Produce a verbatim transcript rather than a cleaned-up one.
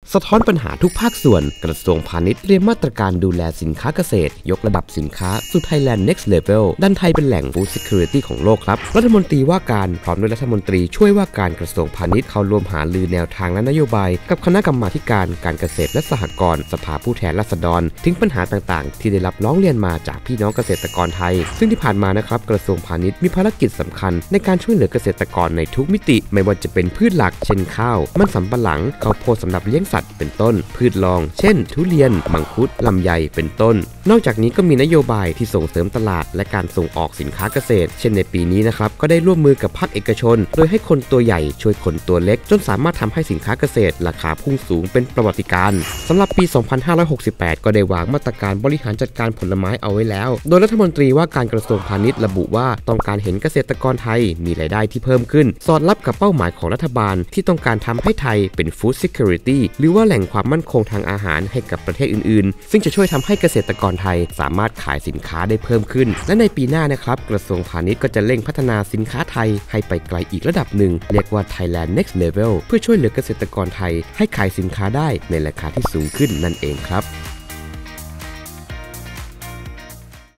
สะท้อนปัญหาทุกภาคส่วนกระทรวงพาณิชย์เตรียมมาตรการดูแลสินค้าเกษตรยกระดับสินค้าสู่ Thailand Next Level ดันไทยเป็นแหล่ง Food Security ของโลกครับรัฐมนตรีว่าการพร้อมด้วยรัฐมนตรีช่วยว่าการกระทรวงพาณิชย์เข้าร่วมหารือแนวทางและนโยบายกับคณะกรรมาการการเกษตรและสหกรณ์สภาผู้แทนราษฎรถึงปัญหาต่างๆที่ได้รับร้องเรียนมาจากพี่น้องเกษตรกรไทยซึ่งที่ผ่านมานะครับกระทรวงพาณิชย์มีภารกิจสำคัญในการช่วยเหลือเกษตรกรในทุกมิติไม่ว่าจะเป็นพืชหลักเช่นข้าวมันสำปะหลังข้าวโพดสำหรับเลี้ยงสัตว์เป็นต้นพืชรองเช่นทุเรียนมังคุดลำไยเป็นต้นนอกจากนี้ก็มีนโยบายที่ส่งเสริมตลาดและการส่งออกสินค้าเกษตรเช่นในปีนี้นะครับก็ได้ร่วมมือกับภาคเอกชนโดยให้คนตัวใหญ่ช่วยคนตัวเล็กจนสามารถทำให้สินค้าเกษตรราคาพุ่งสูงเป็นประวัติการณ์สำหรับปี สองพันห้าร้อยหกสิบแปด ก็ได้วางมาตรการบริหารจัดการผลไม้เอาไว้แล้วโดยรัฐมนตรีว่าการกระทรวงพาณิชย์ระบุว่าต้องการเห็นเกษตรกรไทยมีรายได้ที่เพิ่มขึ้นสอดรับกับเป้าหมายของรัฐบาลที่ต้องการทำให้ไทยเป็น Food Security หรือว่าแหล่งความมั่นคงทางอาหารให้กับประเทศอื่นๆซึ่งจะช่วยทำให้เกษตรกรไทยสามารถขายสินค้าได้เพิ่มขึ้นและในปีหน้านะครับกระทรวงพาณิชย์ก็จะเร่งพัฒนาสินค้าไทยให้ไปไกลอีกระดับหนึ่งเรียกว่า Thailand Next Level เพื่อช่วยเหลือเกษตรกรไทยให้ขายสินค้าได้ในราคาที่สูงขึ้นนั่นเองครับ